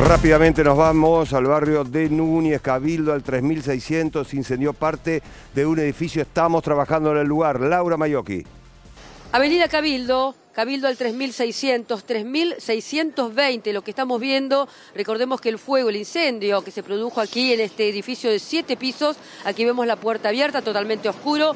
Rápidamente nos vamos al barrio de Núñez, Cabildo, al 3600. Incendió parte de un edificio. Estamos trabajando en el lugar. Laura Mayocchi. Avenida Cabildo al 3600, 3620, lo que estamos viendo. Recordemos que el fuego, el incendio que se produjo aquí en este edificio de 7 pisos, aquí vemos la puerta abierta, totalmente oscuro,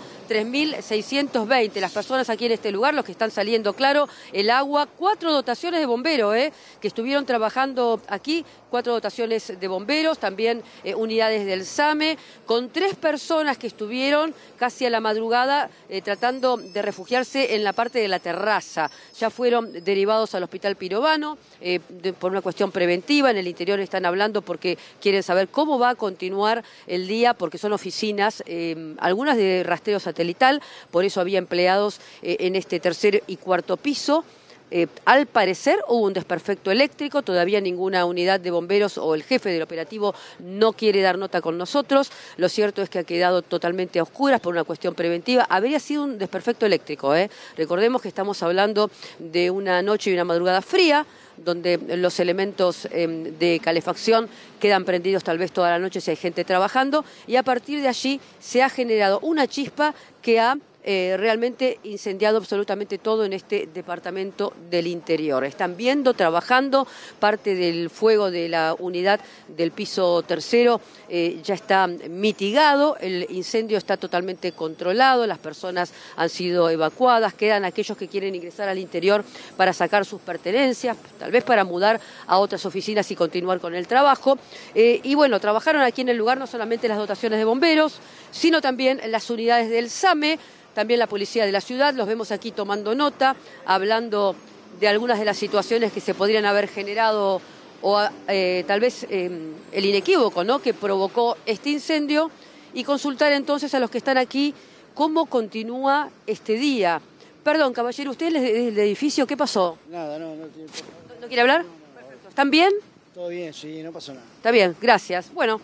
3620. Las personas aquí en este lugar, los que están saliendo, claro, el agua, 4 dotaciones de bomberos, que estuvieron trabajando aquí, 4 dotaciones de bomberos, también unidades del SAME, con 3 personas que estuvieron casi a la madrugada tratando de refugiarse en la parte de la terraza. Ya fueron derivados al Hospital Pirovano por una cuestión preventiva. En el interior están hablando porque quieren saber cómo va a continuar el día, porque son oficinas, algunas de rastreo satelital, por eso había empleados en este tercer y cuarto piso. Al parecer hubo un desperfecto eléctrico, todavía ninguna unidad de bomberos o el jefe del operativo no quiere dar nota con nosotros. Lo cierto es que ha quedado totalmente a oscuras por una cuestión preventiva. Habría sido un desperfecto eléctrico, Recordemos que estamos hablando de una noche y una madrugada fría, donde los elementos de calefacción quedan prendidos tal vez toda la noche si hay gente trabajando, y a partir de allí se ha generado una chispa que ha realmente incendiado absolutamente todo en este departamento del interior. Están viendo, trabajando, parte del fuego de la unidad del piso tercero ya está mitigado, el incendio está totalmente controlado, las personas han sido evacuadas, quedan aquellos que quieren ingresar al interior para sacar sus pertenencias, tal vez para mudar a otras oficinas y continuar con el trabajo. Y bueno, trabajaron aquí en el lugar no solamente las dotaciones de bomberos, sino también las unidades del SAME, también la policía de la ciudad. Los vemos aquí tomando nota, hablando de algunas de las situaciones que se podrían haber generado o tal vez el inequívoco, que provocó este incendio, y consultar entonces a los que están aquí cómo continúa este día. Perdón, caballero, ¿usted es del edificio? ¿Qué pasó? Nada, no. ¿No quiere hablar? No. ¿Están bien? Todo bien, sí, no pasó nada. Está bien, gracias. Bueno,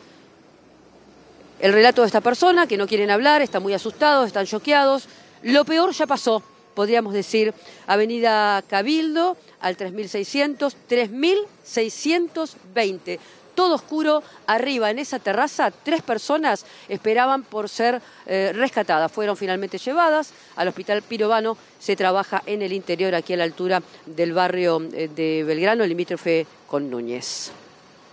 el relato de esta persona, que no quieren hablar, están muy asustados, están choqueados. Lo peor ya pasó, podríamos decir. Avenida Cabildo, al 3600, 3620. Todo oscuro, arriba en esa terraza, 3 personas esperaban por ser rescatadas. Fueron finalmente llevadas al Hospital Pirovano. Se trabaja en el interior, aquí a la altura del barrio de Belgrano, limítrofe con Núñez.